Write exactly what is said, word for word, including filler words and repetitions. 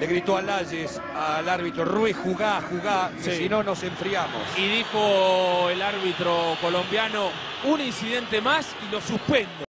le gritó a Layes, al árbitro, Ruiz, jugá, jugá, que Sí. si no nos enfriamos. Y dijo el árbitro colombiano, un incidente más y lo suspendo.